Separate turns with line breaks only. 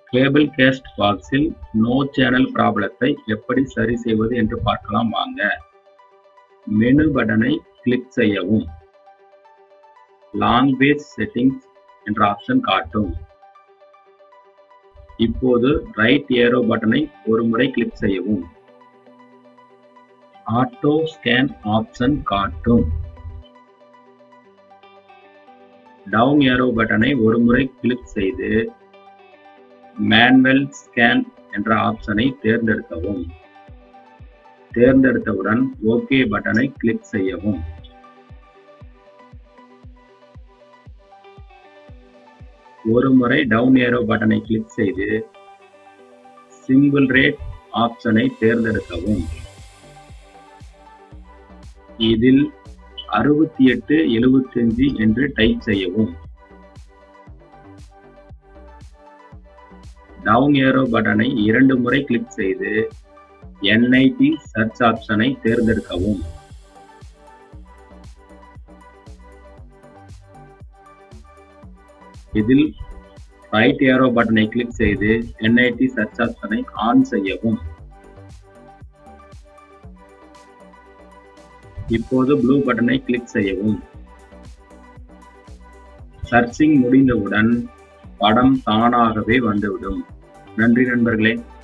Cable cast பாக்ஸில் no channel ப்ராப்ளத்தை எப்படி சரி செய்வது என்று பார்க்கலாம் வாங்க. மெனு பட்டனை கிளிக் செய்யவும். லாங்குவேஜ் செட்டிங்ஸ் என்ற ஆப்ஷன் காட்டும். இப்போது ரைட் ஏரோ பட்டனை ஒரு முறை கிளிக் செய்யவும். ஆட்டோ ஸ்கேன் ஆப்ஷன் காட்டும். டவுன் ஏரோ பட்டனை ஒரு முறை கிளிக் செய்து மேனுவல் ஸ்கேன் என்ற ஆப்ஷனை தேர்ந்தெடுக்கவும். தேர்ந்தெடுத்தவுடன் ஓகே பட்டனை கிளிக் செய்யவும். ஒரு முறை டவுன் ஏரோ பட்டனை கிளிக் செய்து சிங்கிள் ரேட் ஆப்ஷனை தேர்ந்தெடுக்கவும். இதில் 6875 என்று டைப் செய்யவும். டவுன் ஏரோ பட்டனை 2 முறை கிளிக் செய்து NIT சர்ச் ஆப்ஷனை தேர்ந்தெடுக்கவும். இதில் ரைட் ஏரோ பட்டனை கிளிக் செய்து NIT சர்ச் ஆப்ஷனை ஆன் செய்யவும். இப்போது ப்ளூ பட்டனை கிளிக் செய்யவும். சர்ச்சிங் முடிந்தவுடன் படம் தானாகவே வந்துவிடும். நன்றி நண்பர்களே.